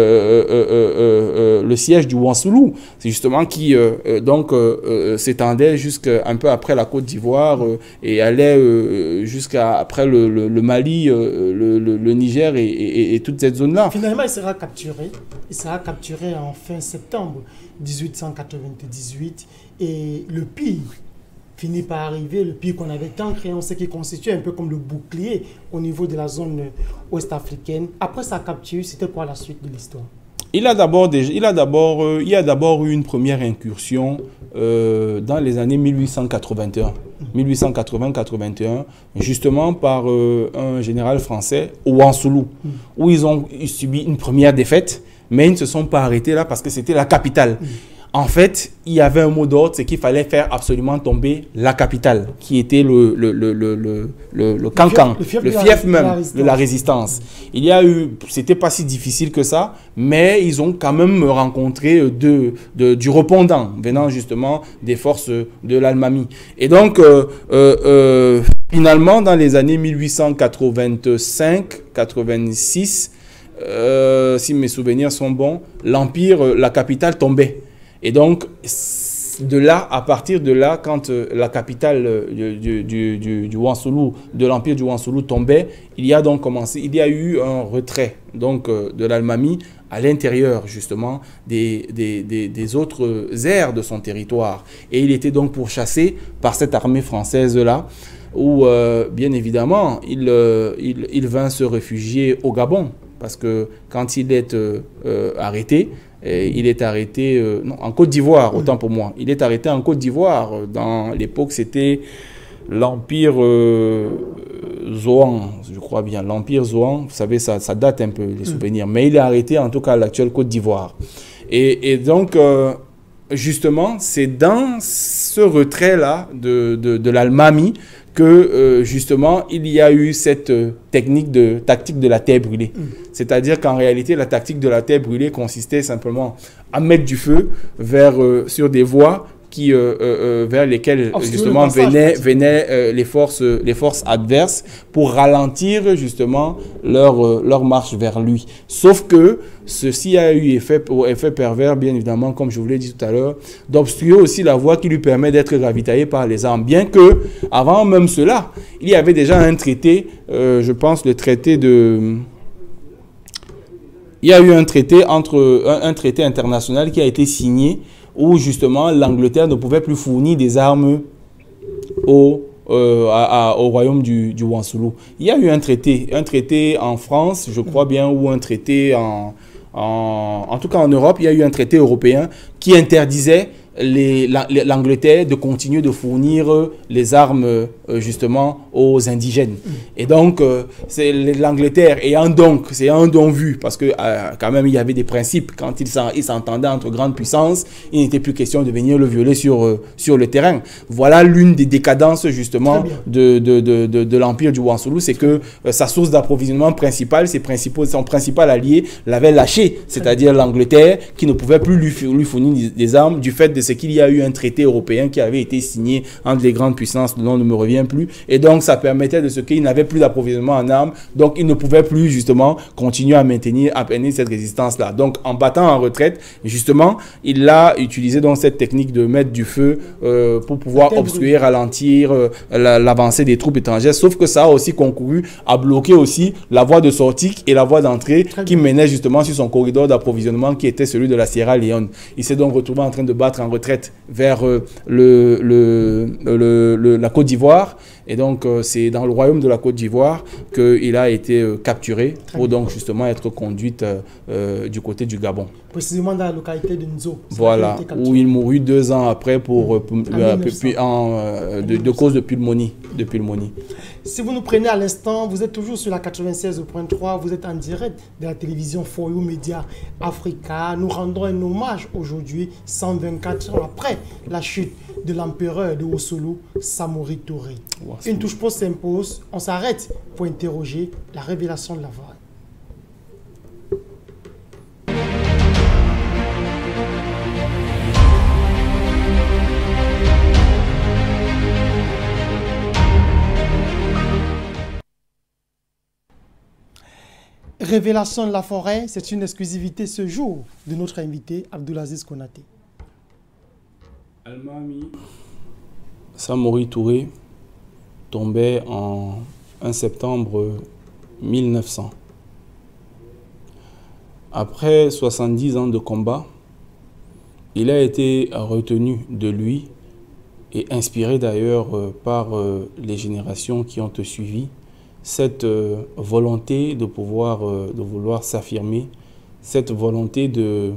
le siège du Ouansou. C'est justement qui s'étendait jusqu'à un peu après la Côte d'Ivoire et allait jusqu'à après le Mali, le Niger et toute cette zone-là. Finalement, il sera capturé. Il sera capturé en fin septembre 1898 et le pire finit par arriver, le pire qu'on avait tant créé, on sait qu'il constitue un peu comme le bouclier au niveau de la zone ouest-africaine. Après sa capture, c'était quoi la suite de l'histoire? Il y a d'abord eu une première incursion dans les années 1881, 1880-81, justement par un général français, Ouansoulou, où ils ont subi une première défaite, mais ils ne se sont pas arrêtés là parce que c'était la capitale. En fait, il y avait un mot d'ordre, c'est qu'il fallait faire absolument tomber la capitale, qui était le Kankan, le fief même de la résistance. Il y a eu, c'était pas si difficile que ça, mais ils ont quand même rencontré du répondant, venant justement des forces de l'Almami. Et donc, finalement, dans les années 1885-86, si mes souvenirs sont bons, l'Empire, la capitale tombait. Et donc, de là, à partir de là, quand la capitale du Ouansoulou, de l'Empire du Ouansoulou tombait, il y a eu un retrait donc, de l'Almami à l'intérieur, justement, des autres aires de son territoire. Et il était donc pourchassé par cette armée française-là, où, bien évidemment, il vint se réfugier au Gabon. Parce que quand il est arrêté, il est arrêté en Côte d'Ivoire, autant pour moi. Il est arrêté en Côte d'Ivoire. Dans l'époque, c'était l'Empire Zoan, je crois bien. L'Empire Zoan, vous savez, ça date un peu, les souvenirs. Mais il est arrêté, en tout cas, à l'actuelle Côte d'Ivoire. Et donc, justement, c'est dans ce retrait-là de l'Almami que justement il y a eu cette tactique de la terre brûlée. C'est-à-dire qu'en réalité la tactique de la terre brûlée consistait simplement à mettre du feu sur des voies vers lesquelles justement venaient les forces adverses pour ralentir justement leur marche vers lui. Sauf que ceci a eu effet pervers, bien évidemment, comme je vous l'ai dit tout à l'heure, d'obstruer aussi la voie qui lui permet d'être ravitaillé par les armes. Bien que, avant même cela, il y avait déjà un traité, je pense le traité de... Il y a eu un traité un traité international qui a été signé où justement l'Angleterre ne pouvait plus fournir des armes au royaume du Ouansoulou. Il y a eu un traité en France, je crois bien, ou un traité en tout cas en Europe, il y a eu un traité européen qui interdisait l'Angleterre de continuer de fournir les armes justement aux indigènes. Et donc, c'est l'Angleterre ayant donc, c'est un don vu, parce que quand même il y avait des principes, quand ils s'entendaient entre grandes puissances, il n'était plus question de venir le violer sur le terrain. Voilà l'une des décadences justement de l'Empire du Ouansoulou, c'est que sa source d'approvisionnement principale, son principal allié l'avait lâché, c'est-à-dire l'Angleterre, qui ne pouvait plus lui fournir des armes du fait de ce qu'il y a eu un traité européen qui avait été signé entre les grandes puissances, le nom ne me revient plus, et donc ça permettait de ce qu'il n'avait plus d'approvisionnement en armes, donc il ne pouvait plus justement continuer à maintenir cette résistance-là. Donc en battant en retraite, justement, il a utilisé donc cette technique de mettre du feu pour pouvoir obstruer, ralentir l'avancée des troupes étrangères, sauf que ça a aussi concouru à bloquer aussi la voie de sortie et la voie d'entrée qui menait justement sur son corridor d'approvisionnement qui était celui de la Sierra Leone. Il s'est donc retrouvé en train de battre en retraite vers la Côte d'Ivoire. Et donc, c'est dans le royaume de la Côte d'Ivoire qu'il a été capturé pour donc justement être conduit du côté du Gabon. Précisément dans la localité de Nzo. Voilà, où il mourut 2 ans après de cause de pulmonie. Si vous nous prenez à l'instant, vous êtes toujours sur la 96.3, vous êtes en direct de la télévision For You Media Africa. Nous rendons un hommage aujourd'hui, 124 ans après la chute de l'empereur de Wosolo, Samori Touré. Une touche pause s'impose, on s'arrête pour interroger la révélation de la forêt. Révélation de la forêt, c'est une exclusivité ce jour de notre invité Abdoulaziz Konaté. Almami Samori Touré tombait en 1 septembre 1900. Après 70 ans de combat, il a été retenu de lui et inspiré d'ailleurs par les générations qui ont suivi, cette volonté de vouloir s'affirmer, cette volonté de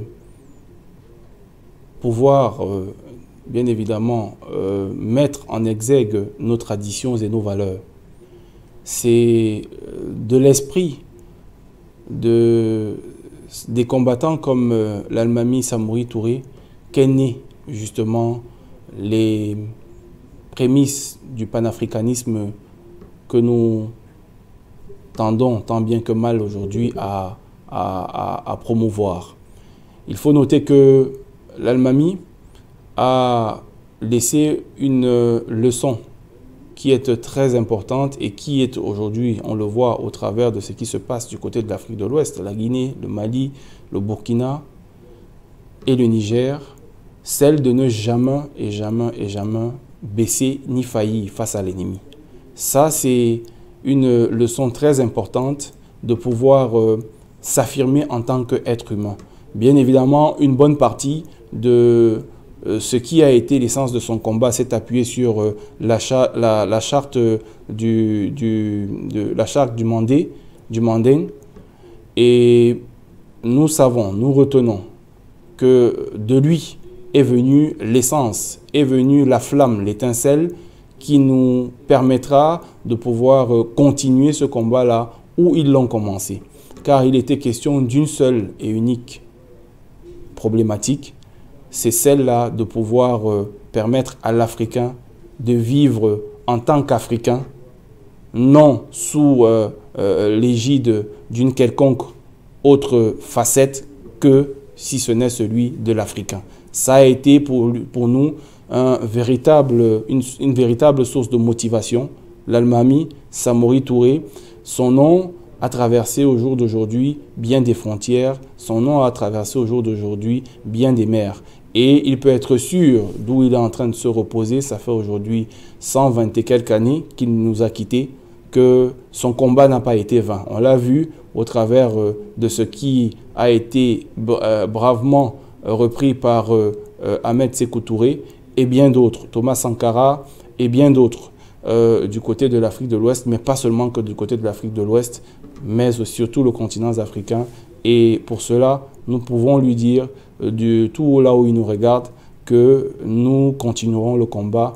pouvoir, bien évidemment, mettre en exergue nos traditions et nos valeurs. C'est de l'esprit des combattants comme l'Almami Samori Touré qu'est né justement les prémices du panafricanisme que nous tendons tant bien que mal aujourd'hui à promouvoir. Il faut noter que l'Almami a laissé une leçon qui est très importante et qui est aujourd'hui, on le voit au travers de ce qui se passe du côté de l'Afrique de l'Ouest, la Guinée, le Mali, le Burkina et le Niger, celle de ne jamais baisser ni faillir face à l'ennemi. Ça, c'est une leçon très importante de pouvoir s'affirmer en tant qu'être humain. Bien évidemment, une bonne partie de ce qui a été l'essence de son combat s'est appuyé sur la charte du Manding. Et nous savons, nous retenons que de lui est venue l'essence, est venue la flamme, l'étincelle qui nous permettra de pouvoir continuer ce combat-là où ils l'ont commencé. Car il était question d'une seule et unique problématique, c'est celle-là de pouvoir permettre à l'Africain de vivre en tant qu'Africain, non sous l'égide d'une quelconque autre facette que si ce n'est celui de l'Africain. Ça a été pour nous une véritable source de motivation. L'Almami Samori Touré, son nom a traversé au jour d'aujourd'hui bien des frontières, son nom a traversé au jour d'aujourd'hui bien des mers. Et il peut être sûr d'où il est en train de se reposer. Ça fait aujourd'hui 120 et quelques années qu'il nous a quittés, que son combat n'a pas été vain. On l'a vu au travers de ce qui a été bravement repris par Ahmed Sékou Touré et bien d'autres, Thomas Sankara et bien d'autres du côté de l'Afrique de l'Ouest, mais pas seulement que du côté de l'Afrique de l'Ouest, mais surtout le continent africain. Et pour cela, nous pouvons lui dire, du tout là où il nous regarde, que nous continuerons le combat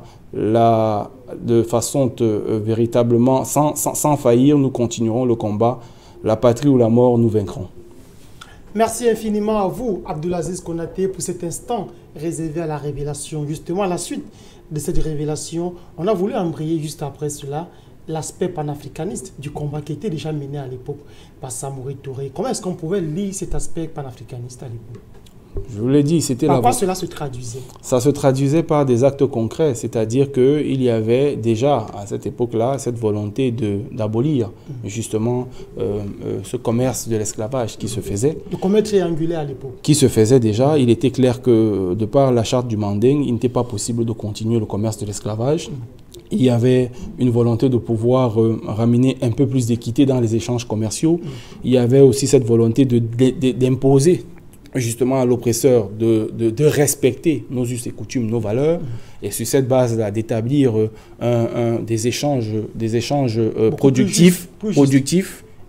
de façon véritablement, sans faillir, nous continuerons le combat. La patrie ou la mort, nous vaincrons. Merci infiniment à vous, Abdoulaziz Konaté, pour cet instant réservé à la révélation. Justement, à la suite de cette révélation, on a voulu embrayer juste après cela l'aspect panafricaniste du combat qui était déjà mené à l'époque par Samori Touré. Comment est-ce qu'on pouvait lire cet aspect panafricaniste à l'époque? Je vous l'ai dit, c'était par quoi cela se traduisait? Ça se traduisait par des actes concrets, c'est-à-dire qu'il y avait déjà à cette époque-là cette volonté d'abolir justement ce commerce de l'esclavage qui se faisait. Le commerce triangulaire à l'époque. Qui se faisait déjà. Il était clair que de par la charte du Manding, il n'était pas possible de continuer le commerce de l'esclavage. Il y avait une volonté de pouvoir ramener un peu plus d'équité dans les échanges commerciaux. Il y avait aussi cette volonté d'imposer justement à l'oppresseur de respecter nos us et coutumes, nos valeurs, et sur cette base-là d'établir des échanges productifs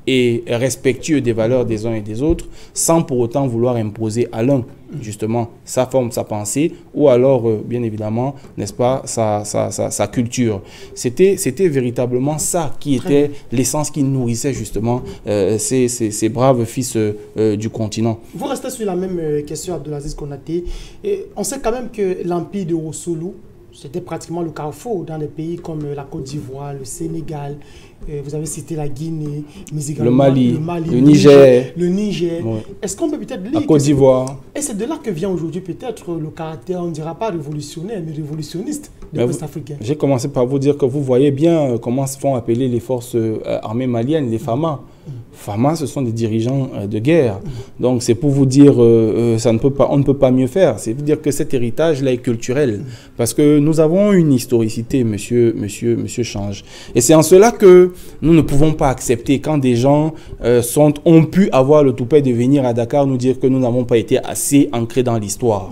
et respectueux des valeurs des uns et des autres, sans pour autant vouloir imposer à l'un, justement, sa forme, sa pensée, ou alors, bien évidemment, n'est-ce pas, sa culture. C'était véritablement ça qui était l'essence qui nourrissait, justement, ces braves fils du continent. Vous restez sur la même question, Abdelaziz Konaté. On sait quand même que l'empire de Wossoulou, c'était pratiquement le carrefour dans des pays comme la Côte d'Ivoire, le Sénégal, vous avez cité la Guinée, mais également le Mali, le Niger. Ouais. Est-ce qu'on peut peut-être lire la Côte d'Ivoire. Et c'est de là que vient aujourd'hui peut-être le caractère, on ne dira pas révolutionnaire, mais révolutionniste des Ouest-Africains. J'ai commencé par vous dire que vous voyez bien comment se font appeler les forces armées maliennes, les FAMA. FAMA, ce sont des dirigeants de guerre. Donc, c'est pour vous dire, on ne peut pas mieux faire. C'est pour dire que cet héritage-là est culturel. Parce que nous avons une historicité, monsieur Change. Et c'est en cela que nous ne pouvons pas accepter quand des gens ont pu avoir le toupet de venir à Dakar nous dire que nous n'avons pas été assez ancrés dans l'histoire.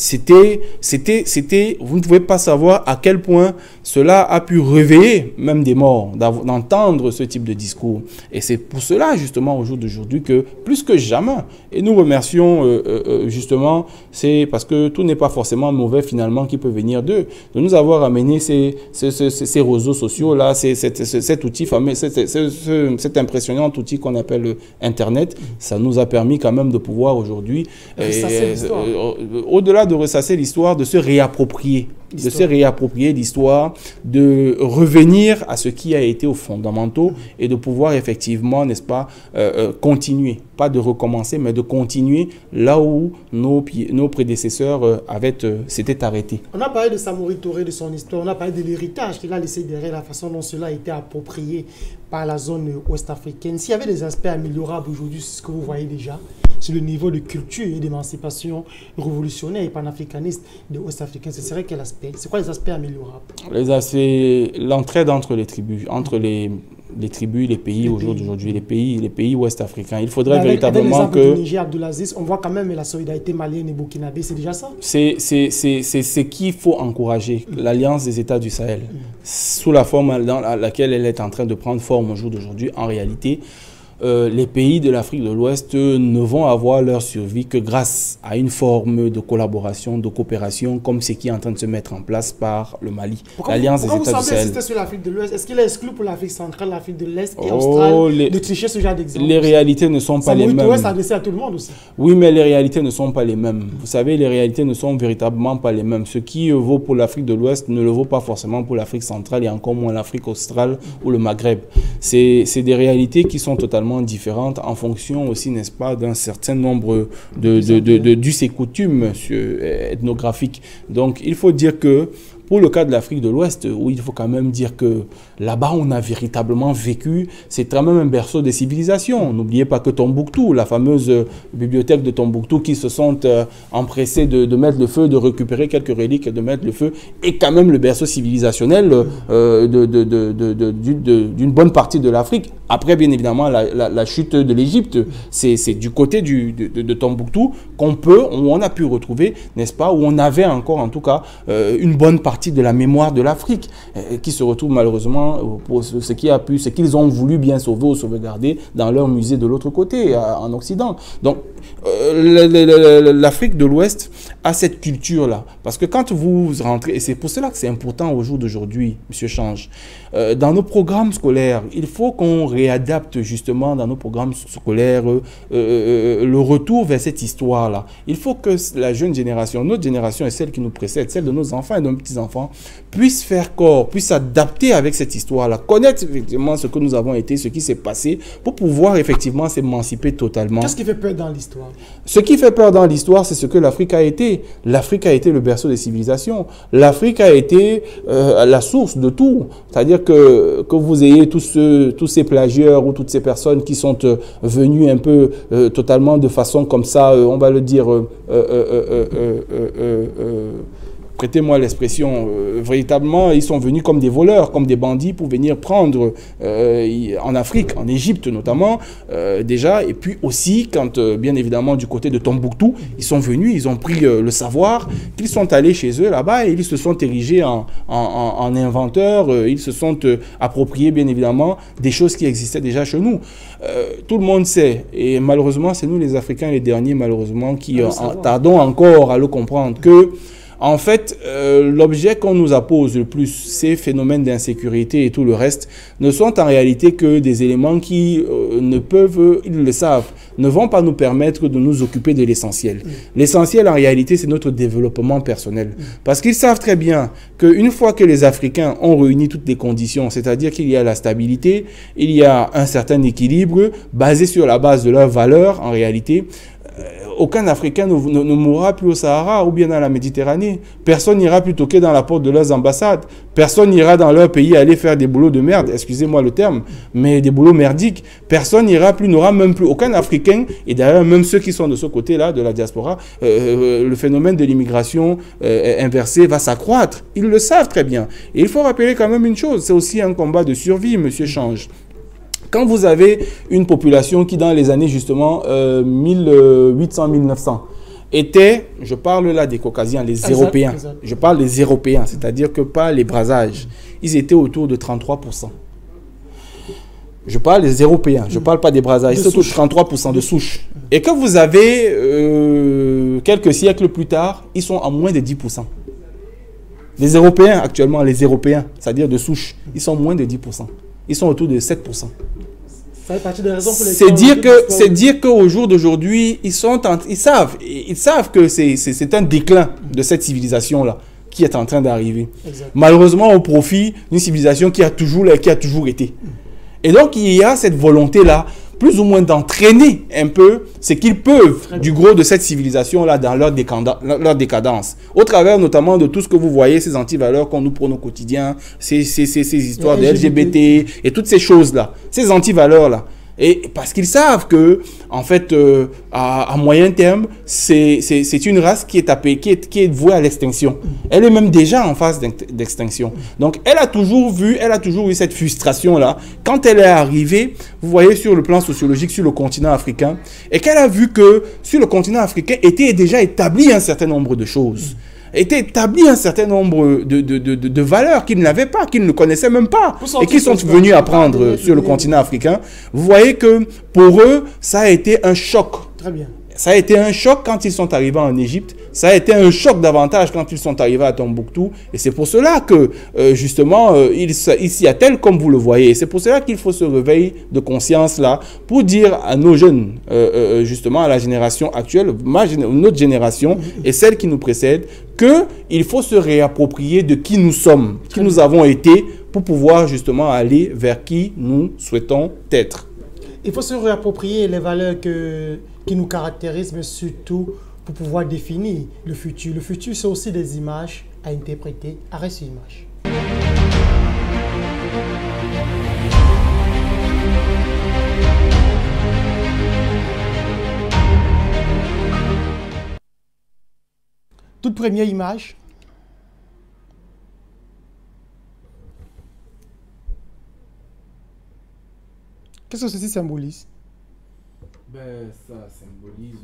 Vous ne pouvez pas savoir à quel point cela a pu réveiller même des morts, d'entendre ce type de discours. Et c'est pour cela, justement, au jour d'aujourd'hui, que plus que jamais, et nous remercions justement, c'est parce que tout n'est pas forcément mauvais finalement qui peut venir d'eux, de nous avoir amené ces réseaux sociaux-là, cet outil fameux, cet impressionnant outil qu'on appelle Internet. Ça nous a permis quand même de pouvoir aujourd'hui, au-delà de ressasser l'histoire, de se réapproprier. De se réapproprier l'histoire, de revenir à ce qui a été aux fondamentaux et de pouvoir effectivement, n'est-ce pas, continuer. Pas de recommencer, mais de continuer là où nos prédécesseurs s'étaient arrêtés. On a parlé de Samori Touré, de son histoire, on a parlé de l'héritage qu'il a laissé derrière, la façon dont cela a été approprié par la zone ouest-africaine. S'il y avait des aspects améliorables aujourd'hui, c'est ce que vous voyez déjà, sur le niveau de culture et d'émancipation révolutionnaire et panafricaniste des Ouest-Africains, ce serait quel aspect? C'est quoi les aspects améliorables? L'entraide entre les tribus, entre les tribus, les pays au jour d'aujourd'hui, les pays ouest-africains. Il faudrait véritablement que... Du Niger, Abdelaziz, on voit quand même la solidarité malienne et burkinabé, c'est déjà ça? C'est ce qu'il faut encourager, l'alliance des États du Sahel, sous la forme dans laquelle elle est en train de prendre forme au jour d'aujourd'hui. En réalité, les pays de l'Afrique de l'Ouest ne vont avoir leur survie que grâce à une forme de collaboration, de coopération, comme ce qui est en train de se mettre en place par le Mali. L'Alliance des États du Sahel. Pourquoi vous semblez insister sur l'Afrique de l'Ouest? Est-ce qu'il est exclu pour l'Afrique centrale, l'Afrique de l'Est et australe de tricher ce genre d'exemple? Les réalités ne sont pas les mêmes. Samori s'adressait à tout le monde aussi. Oui, mais les réalités ne sont pas les mêmes. Vous savez, les réalités ne sont véritablement pas les mêmes. Ce qui vaut pour l'Afrique de l'Ouest ne le vaut pas forcément pour l'Afrique centrale et encore moins l'Afrique australe ou le Maghreb. C'est des réalités qui sont totalement différentes en fonction aussi, n'est-ce pas, d'un certain nombre d'us et coutumes ethnographiques. Donc, il faut dire que pour le cas de l'Afrique de l'Ouest, où il faut quand même dire que là-bas, on a véritablement vécu, c'est quand même un berceau des civilisations. N'oubliez pas que Tombouctou, la fameuse bibliothèque de Tombouctou qui se sont empressés de mettre le feu, de récupérer quelques reliques et de mettre le feu, est quand même le berceau civilisationnel d'une bonne partie de l'Afrique. Après, bien évidemment, la chute de l'Égypte, c'est du côté de Tombouctou où on a pu retrouver, n'est-ce pas, où on avait encore, en tout cas, une bonne partie de la mémoire de l'Afrique, qui se retrouve malheureusement pour ce qu'ils ont voulu bien sauver ou sauvegarder dans leur musée de l'autre côté, en Occident. Donc, l'Afrique de l'Ouest a cette culture-là. Parce que quand vous rentrez, et c'est pour cela que c'est important au jour d'aujourd'hui, M. Change, dans nos programmes scolaires, il faut qu'on réadapte justement dans nos programmes scolaires le retour vers cette histoire-là. Il faut que la jeune génération, notre génération et celle qui nous précède, celle de nos enfants et de nos petits-enfants, puissent faire corps, puissent s'adapter avec cette histoire-là, connaître effectivement ce que nous avons été, ce qui s'est passé, pour pouvoir effectivement s'émanciper totalement. Qu'est-ce qui fait peur dans l'histoire? Ce qui fait peur dans l'histoire, c'est ce que l'Afrique a été. L'Afrique a été le berceau des civilisations. L'Afrique a été la source de tout. C'est-à-dire que vous ayez tous ces plagieurs ou toutes ces personnes qui sont venues un peu totalement de façon comme ça, on va le dire, prêtez-moi l'expression, véritablement, ils sont venus comme des voleurs, comme des bandits pour venir prendre en Afrique, en Égypte notamment, déjà. Et puis aussi, quand, bien évidemment, du côté de Tombouctou, ils sont venus, ils ont pris le savoir, qu'ils sont allés chez eux là-bas et ils se sont érigés en inventeurs, ils se sont appropriés, bien évidemment, des choses qui existaient déjà chez nous. Tout le monde sait, et malheureusement, c'est nous les Africains les derniers, malheureusement, qui tardons encore à le comprendre, que en fait, l'objet qu'on nous appose le plus, ces phénomènes d'insécurité et tout le reste, ne sont en réalité que des éléments qui ne peuvent, ils le savent, ne vont pas nous permettre de nous occuper de l'essentiel. L'essentiel, en réalité, c'est notre développement personnel. Parce qu'ils savent très bien qu'une fois que les Africains ont réuni toutes les conditions, c'est-à-dire qu'il y a la stabilité, il y a un certain équilibre basé sur la base de leurs valeurs, en réalité, aucun Africain ne mourra plus au Sahara ou bien dans la Méditerranée. Personne n'ira plus toquer dans la porte de leurs ambassades. Personne n'ira dans leur pays aller faire des boulots de merde, excusez-moi le terme, mais des boulots merdiques. Personne n'aura même plus, aucun Africain, et d'ailleurs même ceux qui sont de ce côté-là, de la diaspora, le phénomène de l'immigration inversée va s'accroître. Ils le savent très bien. Et il faut rappeler quand même une chose, c'est aussi un combat de survie, monsieur Change. Quand vous avez une population qui, dans les années justement 1800-1900, était, je parle là des Caucasiens, les Européens, je parle des Européens, c'est-à-dire que pas les brasages, ils étaient autour de 33%. Je parle des Européens, je ne parle pas des brasages, c'est autour de 33% de souche. Et que vous avez, quelques siècles plus tard, ils sont à moins de 10%. Les Européens, actuellement, les Européens, c'est-à-dire de souche, ils sont moins de 10%. Ils sont autour de 7%. C'est dire qu'au jour d'aujourd'hui, ils savent que c'est un déclin de cette civilisation-là qui est en train d'arriver. Malheureusement, au profit d'une civilisation qui a toujours été. Et donc, il y a cette volonté-là, plus ou moins d'entraîner un peu ce qu'ils peuvent du gros de cette civilisation-là dans leur décadence. Au travers notamment de tout ce que vous voyez, ces antivaleurs qu'on nous prône au quotidien, ces histoires de LGBT et toutes ces choses-là, ces antivaleurs-là. Et parce qu'ils savent que, en fait, à moyen terme, c'est une race qui est vouée à l'extinction. Elle est même déjà en phase d'extinction. Donc, elle a toujours eu cette frustration-là. Quand elle est arrivée, vous voyez sur le plan sociologique, sur le continent africain, et qu'elle a vu que sur le continent africain était déjà établi un certain nombre de choses. Était établi un certain nombre de valeurs qu'ils n'avaient pas, qu'ils ne connaissaient même pas, et qu'ils sont venus apprendre sur le continent africain. Vous voyez que pour eux, ça a été un choc. Très bien. Ça a été un choc quand ils sont arrivés en Égypte. Ça a été un choc davantage quand ils sont arrivés à Tombouctou. Et c'est pour cela que, justement, ils s'y attellent comme vous le voyez. C'est pour cela qu'il faut ce réveil de conscience-là pour dire à nos jeunes, justement, à la génération actuelle, notre génération et celle qui nous précède, qu'il faut se réapproprier de qui nous sommes, qui nous avons été, pour pouvoir justement aller vers qui nous souhaitons être. Il faut se réapproprier les valeurs qui nous caractérisent, mais surtout pour pouvoir définir le futur. Le futur, c'est aussi des images à interpréter, arrêt sur image. Toute première image. Qu'est-ce que ceci symbolise? Ça symbolise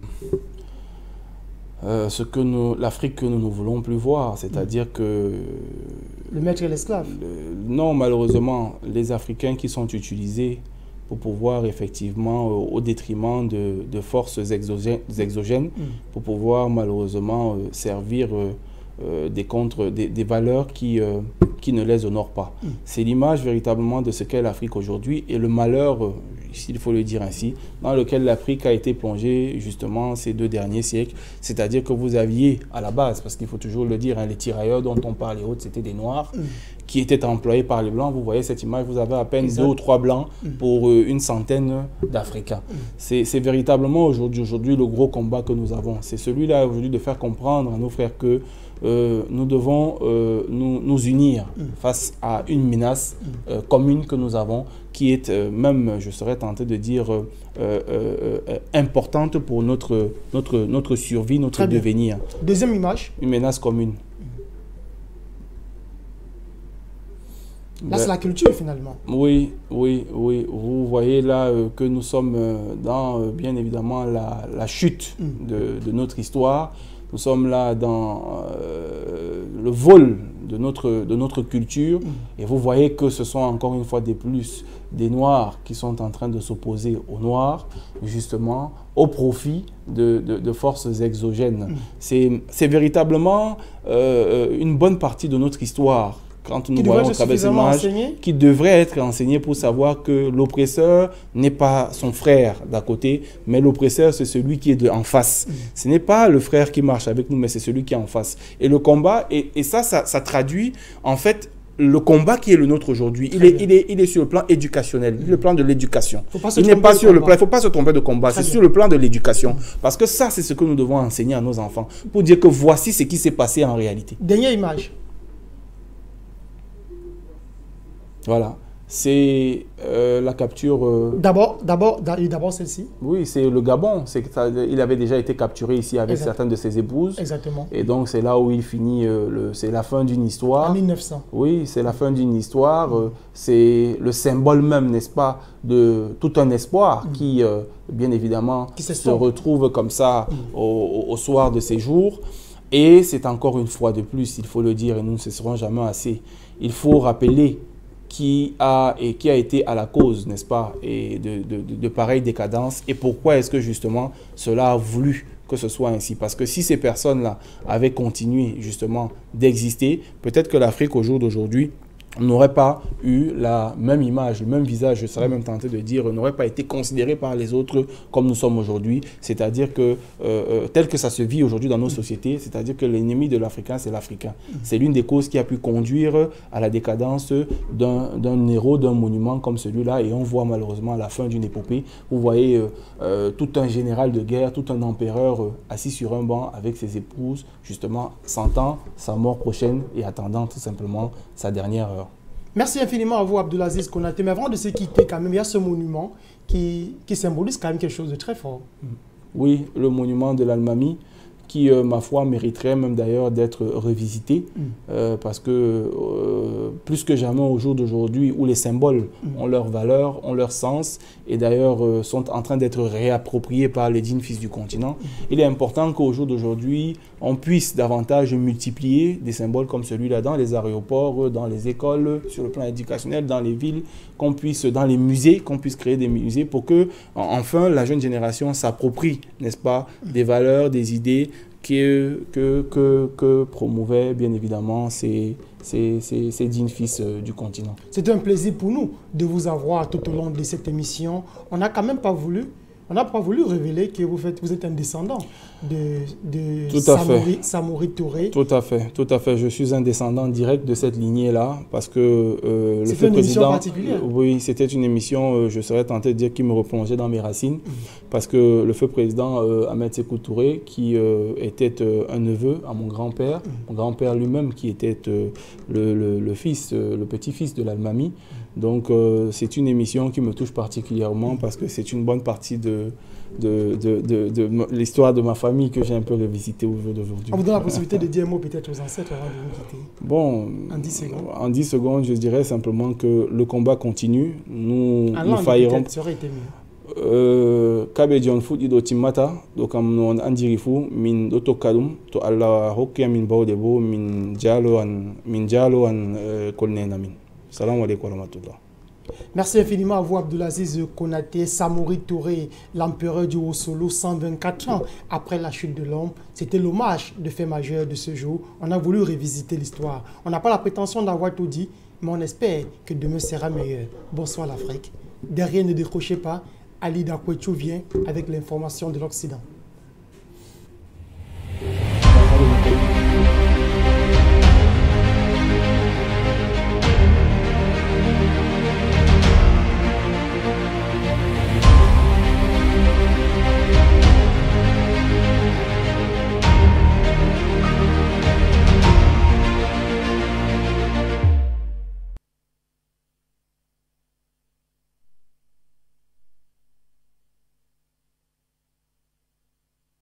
ce que l'Afrique que nous ne voulons plus voir, c'est-à-dire que... Le maître et l'esclave. Non, malheureusement, les Africains qui sont utilisés pour pouvoir effectivement, au détriment de forces exogènes, pour pouvoir malheureusement servir des valeurs qui ne les honorent pas. C'est l'image véritablement de ce qu'est l'Afrique aujourd'hui et le malheur, s'il faut le dire ainsi, dans lequel l'Afrique a été plongée justement ces 2 derniers siècles. C'est-à-dire que vous aviez à la base, parce qu'il faut toujours le dire, les tirailleurs dont on parle et autres, c'était des Noirs qui étaient employés par les Blancs. Vous voyez cette image, vous avez à peine 2 ou 3 Blancs pour une centaine d'Africains. C'est véritablement aujourd'hui le gros combat que nous avons. C'est celui-là aujourd'hui de faire comprendre à nos frères que nous devons nous unir face à une menace commune que nous avons, qui est même, je serais tenté de dire, importante pour notre survie, notre devenir. Deuxième image. Une menace commune. Là, c'est la culture, finalement. Oui, oui, oui. Vous voyez là que nous sommes dans, bien évidemment, la chute de notre histoire. Nous sommes là dans le vol de notre culture. Et vous voyez que ce sont encore une fois des plus des Noirs qui sont en train de s'opposer aux Noirs, justement, au profit de forces exogènes. C'est véritablement une bonne partie de notre histoire. Quand nous voyons à travers ces images, qui devrait être enseigné pour savoir que l'oppresseur n'est pas son frère d'à côté, mais l'oppresseur, c'est celui qui est en face. Ce n'est pas le frère qui marche avec nous, mais c'est celui qui est en face. Et le combat, et ça traduit en fait le combat qui est le nôtre aujourd'hui. Il est sur le plan éducationnel, le plan de l'éducation. Il n'est pas sur le plan, il ne faut pas se tromper de combat, c'est sur le plan de l'éducation. Parce que ça, c'est ce que nous devons enseigner à nos enfants, pour dire que voici ce qui s'est passé en réalité. Dernière image. Voilà, c'est la capture... D'abord celle-ci. Oui, c'est le Gabon. Il avait déjà été capturé ici avec certaines de ses épouses. Exactement. Et donc, c'est là où il finit, c'est la fin d'une histoire. En 1900. Oui, c'est la fin d'une histoire. C'est le symbole même, n'est-ce pas, de tout un espoir qui, bien évidemment, se retrouve comme ça au soir de ces jours. Et c'est encore une fois de plus, il faut le dire, et nous ne cesserons jamais assez, il faut rappeler qui a été à la cause, n'est-ce pas, et de pareilles décadences, et pourquoi est-ce que justement cela a voulu que ce soit ainsi. Parce que si ces personnes-là avaient continué justement d'exister, peut-être que l'Afrique au jour d'aujourd'hui n'aurait pas eu la même image, le même visage, je serais même tenté de dire, n'aurait pas été considéré par les autres comme nous sommes aujourd'hui. C'est-à-dire que, tel que ça se vit aujourd'hui dans nos sociétés, c'est-à-dire que l'ennemi de l'Africain, c'est l'Africain. C'est l'une des causes qui a pu conduire à la décadence d'un héros, d'un monument comme celui-là. Et on voit malheureusement la fin d'une épopée. Vous voyez tout un général de guerre, tout un empereur assis sur un banc avec ses épouses, justement, sentant sa mort prochaine et attendant tout simplement sa dernière heure. Merci infiniment à vous, Abdulaziz Konaté. Mais avant de se quitter, quand même, il y a ce monument qui symbolise quand même quelque chose de très fort. Oui, le monument de l'Almami, qui, ma foi, mériterait même d'ailleurs d'être revisité, parce que plus que jamais au jour d'aujourd'hui, où les symboles ont leur valeur, ont leur sens, et d'ailleurs sont en train d'être réappropriés par les dignes fils du continent, il est important qu'au jour d'aujourd'hui, on puisse davantage multiplier des symboles comme celui-là dans les aéroports, dans les écoles, sur le plan éducationnel, dans les villes, qu'on puisse, dans les musées, qu'on puisse créer des musées pour que, enfin, la jeune génération s'approprie, n'est-ce pas, des valeurs, des idées que promouvaient bien évidemment ces dignes fils du continent. C'était un plaisir pour nous de vous avoir tout au long de cette émission. On n'a quand même pas voulu... On n'a pas voulu révéler que vous êtes un descendant de Samori Touré. Tout à fait, tout à fait. Je suis un descendant direct de cette lignée-là parce que le feu président... C'était une émission particulière. Oui, c'était une émission, je serais tenté de dire, qui me replongeait dans mes racines parce que le feu président Ahmed Sékou Touré, qui était un neveu à mon grand-père lui-même qui était le petit-fils de l'Almami. Donc, c'est une émission qui me touche particulièrement parce que c'est une bonne partie de l'histoire de ma famille que j'ai un peu revisité au jour d'aujourd'hui. On vous donne la possibilité de dire un mot peut-être aux ancêtres avant de nous quitter. Bon, en 10 secondes. En 10 secondes, je dirais simplement que le combat continue. Nous faillirons. Ça aurait été mieux. Kabe John Foot ido timata do kam non andirifu min do tokalum to Allah hokya min bawdebo min jalo an kolnena min. Salam alaikum wa rahmatullah. Merci infiniment à vous, Abdulaziz Konaté, Samori Touré, l'empereur du Haut-Solo, 124 ans après la chute de l'homme. C'était l'hommage de fait majeur de ce jour. On a voulu revisiter l'histoire. On n'a pas la prétention d'avoir tout dit, mais on espère que demain sera meilleur. Bonsoir l'Afrique. Derrière, ne décrochez pas. Ali Dakwechou vient avec l'information de l'Occident.